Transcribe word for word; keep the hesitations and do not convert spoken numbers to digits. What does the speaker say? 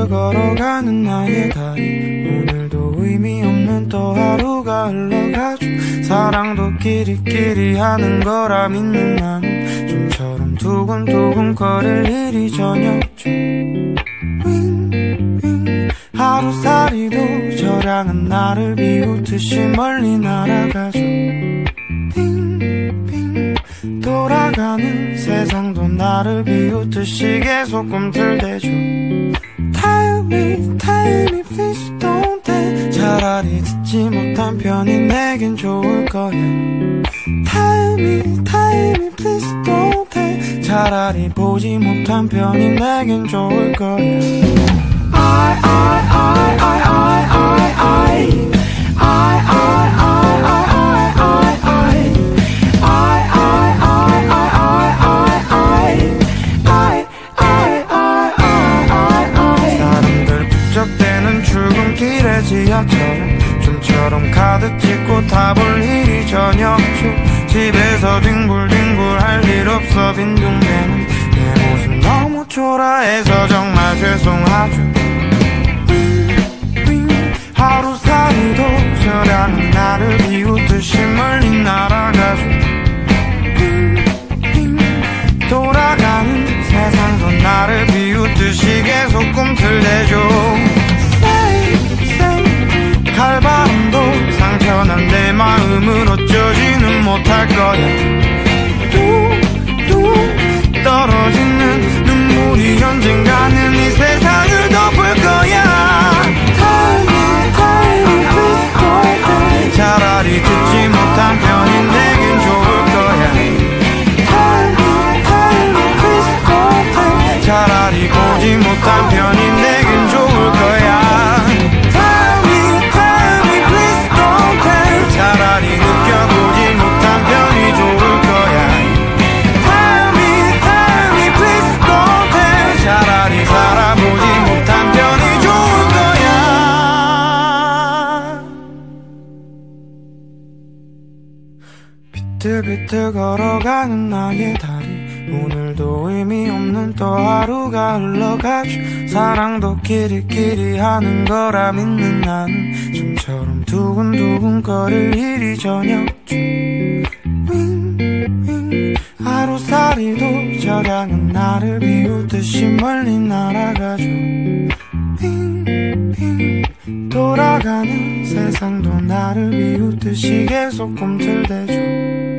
비틀비틀 걸어가는 나의 다리 오늘도 의미 없는 또 하루가 흘러가죠. 사랑도 끼리끼리 하는 거라 믿는 나는 좀처럼 두근두근 거릴 일이 저녁 중 윙윙 하루살이도 저량은 나를 비웃듯이 멀리 날아가죠. 빙빙 돌아가는 세상도 나를 비웃듯이 계속 꿈틀대죠. Tell me, tell me, please don't tell. 차라리 듣지 못한 편이 내겐 좋을 거야. Tell me, tell me, please don't tell. 차라리 보지 못한 편이 내겐 좋을 거야. I, I, I, I, I, I, I. I, I, I, I, I, I. I, I, I, I, I, I. I, I, I, I. 사람들 북적대는 출근길의 지하철 좀처럼 가득 찍고 타볼 일이 저녁 중 집에서 뒹굴뒹굴 할 일 없어 빈둥대는 내 모습 너무 초라해서 정말 죄송하죠. 하루살이도 저량은 나를 비웃듯이 멀리 날아가죠. 빙빙 돌아가는 세상도 나를 비웃듯이 계속 꿈틀대죠. Say, say 칼바람도 상처난 내 마음을 어쩌지는 못할 거야. 뚝뚝 떨어지는 눈물이 언젠가는 이 세상을 덮을 거야. 차라리 듣지 못한 편이 내겐 좋을 거야. 차라리 보지 못한 편이 내겐 좋을 거야. 차라리 느껴보지 못한 편이 좋을 거야. 차라리 살아보지 못한 편이 좋을 거야. 비틀비틀 걸어가는 나의 다리 오늘도 의미 없는 또 하루가 흘러가죠. 사랑도 끼리끼리 하는 거라 믿는 나는 좀처럼 두근두근 거릴 일이 저녁 중 윙윙 하루살이도 저량은 나를 비웃듯이 멀리 날아가죠. 빙빙 돌아가는 세상도 나를 비웃듯이 계속 꿈틀대죠.